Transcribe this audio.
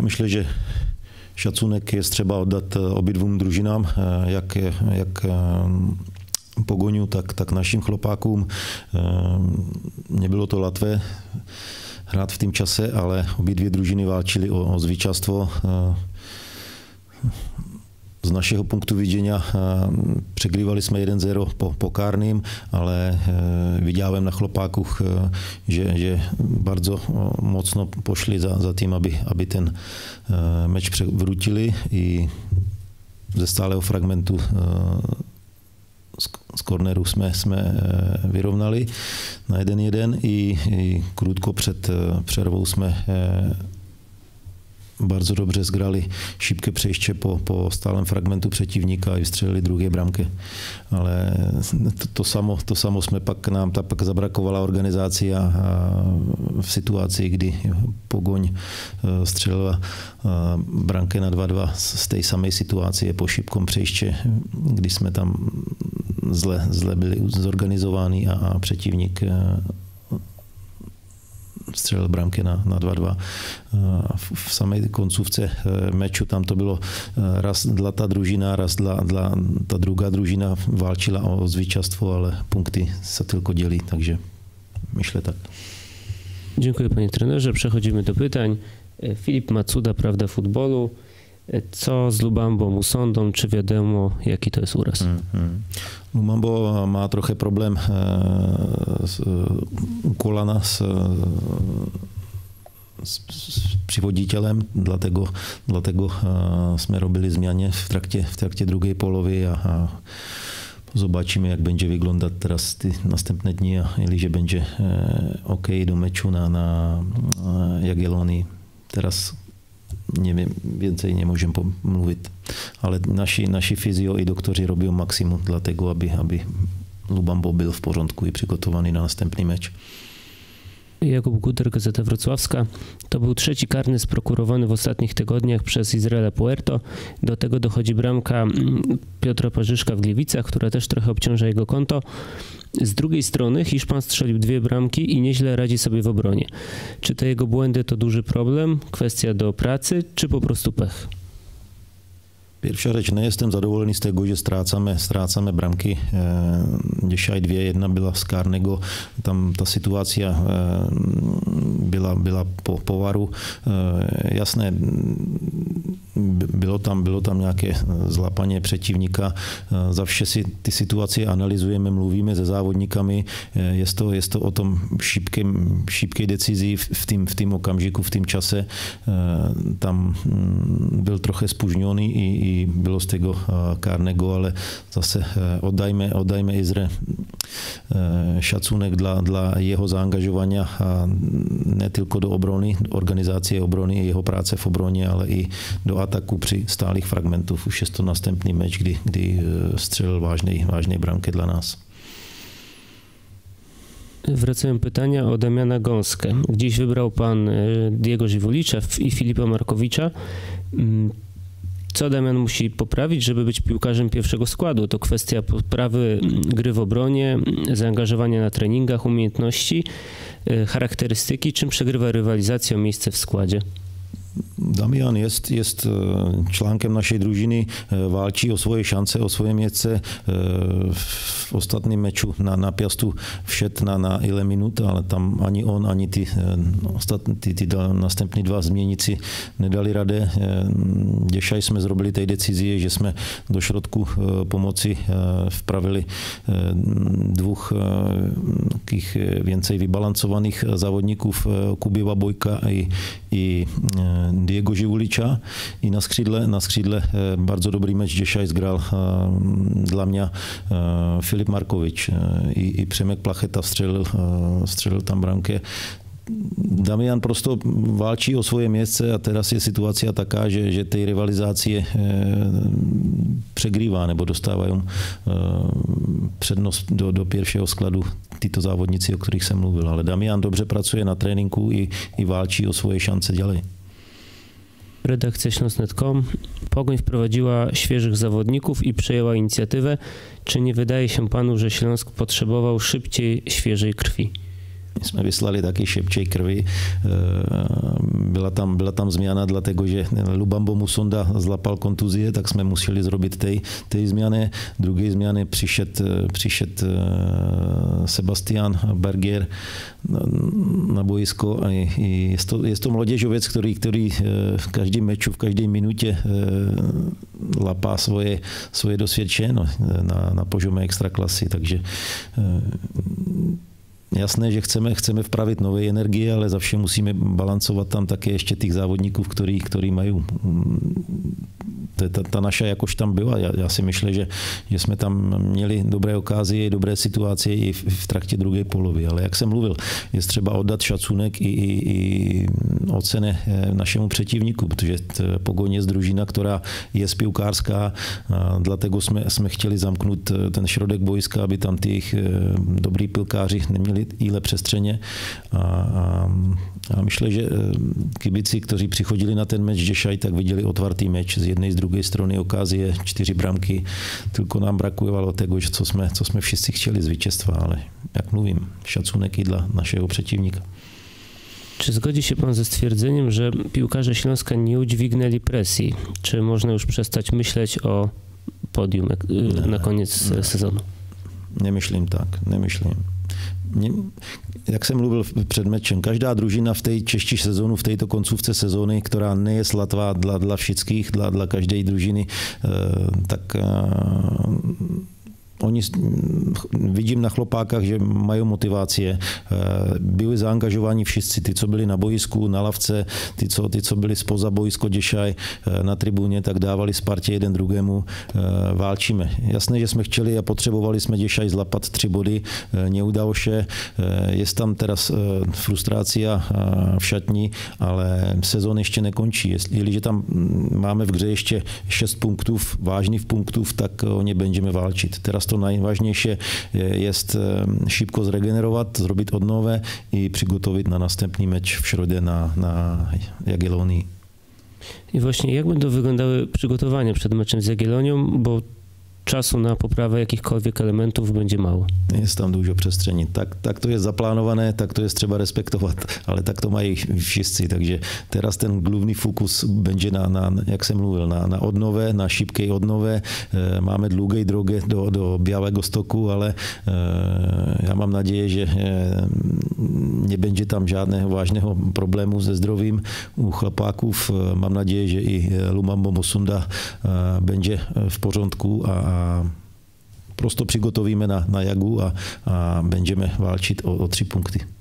Já myślę, že szacunek jest třeba oddat obidvům družinám, jak Pogoniu, tak našim chlopákům. Nebylo to ľatvé hrát v tým čase, ale obidvě družiny válčili o zvíťazstvo. Z našeho punktu vidění přegrývali jsme 1-0 po kárným, ale viděłem na chlopákuch, že bardzo mocno pošli za tým, aby ten meč převrutili i ze stálého fragmentu z korneru jsme vyrovnali na 1-1 i krátko před přervou jsme bardzo dobře zgrali šípké přejště po stálem fragmentu přetivníka a vystřelili druhé bramky. Ale to samo nám pak zabrakovala organizace a v situaci, kdy Pogoň střelila branky na 2-2 z té samé situace po šípkom přejště, kdy jsme tam zle byli zorganizováni a přetivník střelil branky na 2-2. V samé koncovce meču tam to bylo raz dla ta družina, raz dla ta druhá družina válčila o zvíťazstvo, ale punkty se tylko dělí, takže myślę tak. Dziękuję panie trenerze. Przechodzimy do pytań. Filip Macuda, Prawda Futbolu. Co z Lubambo Musondą? Czy wiadomo, jaki to jest uraz? Lubambo má trochę problém u kolana s přivoditelem, dlatego jsme robili změny v trakcie druhé polovy a zobačíme, jak będzie wyglądać teraz ty następne dni, a že będzie OK do meczu na Jagiellonii. Teraz neviem, więcej nie môžem mluviť. Ale naši fyzio i doktoři robí maximum dla tego, aby Lubambo byl v porządku i przygotowany na następny mecz. Jakub Guter, Gazeta Wrocławska. To był trzeci karny sprokurowany w ostatnich tygodniach przez Izraela Puerto. Do tego dochodzi bramka Piotra Parzyszka w Gliwicach, która też trochę obciąża jego konto. Z drugiej strony Hiszpan strzelił 2 bramki i nieźle radzi sobie w obronie. Czy te jego błędy to duży problem, kwestia do pracy, czy po prostu pech? Pierwsza rzecz, nejsem zadowolony z tego, že strácame bramky. Dzisiaj 2, jedna byla z kárnego. Tam ta situace byla po povaru. Jasné, bylo tam nějaké zlapanie přetivníka. Za vše si ty situace analyzujeme, mluvíme se závodníkami. Je to o tom šípké decizi v tým okamžiku, v tým čase. Tam byl trochu spužňoný i bylo z tego kárnego, ale zase oddajme Izre szacunek dla jeho zaangažovania a ne tylko do obrony, organizácie obrony, jeho práce v obroně, ale i do ataku při stálých fragmentów. Už je to następný meč, kdy střelil vážnej bramkę dla nas. Wracają pytania o Damiana Gąskę. Dziś wybrał pan Diego Żywolicza i Filipa Markowicza. Co Damian musi poprawić, żeby być piłkarzem pierwszego składu? To kwestia poprawy gry w obronie, zaangażowania na treningach, umiejętności, charakterystyki, czym przegrywa rywalizacja o miejsce w składzie? Damian jest článkem našej družiny, válčí o svoje šance, o svoje městce. V ostatním meču na Piastu všet na ile minut, ale tam ani on, ani ty następní 2 změníci nedali rade. Děšaj jsme zrobili tej decizie, že jsme do środku pomoci vpravili 2 takých więcej vybalancovaných závodníků, Kubiva Bojka i Diego Živuliča. I na skřídle bardzo dobrý meč Děšaj zgral dla mě Filip Markovič. I Přemek Placheta střelil tam branky. Damian prosto válčí o svoje miejsce a teraz je situace taká, že tej rivalizácie přegrývá nebo dostávají přednost do pierwszego skladu tyto závodníci, o kterých jsem mluvil. Ale Damian dobře pracuje na tréninku i válčí o svoje šance ďalej. Redakcja Śląsk.net.com. Pogoń wprowadziła świeżych zawodników i przejęła inicjatywę. Czy nie wydaje się panu, że Śląsk potrzebował szybciej świeżej krwi? My jsme vyslali taky šepčej krvi. Byla tam změna, dlatego, že Lubambo Musonda zlapal kontuzie, tak jsme museli zrobit tej změny. Druhý změny přišet Sebastian Berger na boisko a je to mladěžovec, který v každém meču, v každé minutě lapá svoje dosvědčeno na požome extraklasy, takže jasné, že chceme vpravit nové energie, ale zavše musíme balancovat tam také ještě těch závodníků, který mají. Ta naša jakož tam byla. Já si myslím, že jsme tam měli dobré okázie, dobré situace i v traktě druhé polovy. Ale jak jsem mluvil, je třeba oddat šacunek i ocene našemu přetivníku, protože Pogoň je družina, která je piłkarská, dlatego jsme chtěli zamknout ten šrodek boiska, aby tam těch dobrý pilkáři neměli jíle přestřeně. A myslím, že kibici, kteří přichodili na ten meč Děšaj, tak viděli otvartý meč z jedné z druhé strany okázie 4 bramky. Tylko nám brakovalo tego, co jsme všichni chtěli z vítězstva, ale jak mluvím, szacunek i dla naszego przeciwnika. Czy zgodzi się pan ze stwierdzeniem, że piłkarze Śląska nie udźwignęli presji? Czy można już przestać myśleć o podium na koniec sezonu? Nie myślím tak, nemyslím. Jak jsem mluvil před mečem, každá družina v té čeští sezónu, v této koncovce sezóny, která nie je sladvá dla všetkých, dla každej družiny, tak oni, vidím na chlopákach, že mají motivácie. Byli zaangažováni všichni, ty, co byli na boisku, na lavce, ty, co byli spoza boisko Děšaj na tribuně, tak dávali Spartě jeden druhému. Válčíme. Jasné, že jsme chtěli a potřebovali jsme Děšaj zlapat 3 body. Neudało się. Jest tam teraz frustrácia v šatni, ale sezon ještě nekončí. Jestliže tam máme v hře ještě 6 punktů, vážných punktů, tak o ně budeme válčit. Teraz to najważniejsze jest szybko zregenerować, zrobić od nowe i przygotować na następny mecz w środę na Jagiellonii. I właśnie jak będą wyglądały przygotowania przed meczem z Jagiellonią, bo czasu na poprawę jakichkolwiek elementów będzie mało. Jest tam dużo przestrzeni. Tak to jest zaplanowane, tak to jest trzeba respektować, ale tak to mají wszyscy, takže teraz ten główny fokus będzie na jak jsem mluvil, na odnove, na šibkej odnove. Máme dlouhé drogę do Białegostoku, ale já mám naděje, že nebude tam žádného vážného problému se zdravím u chlapáků. Mám naděje, že i Lubambo Musonda będzie v pořádku a prosto přigotovíme na Jagu a budeme válčit o 3 punkty.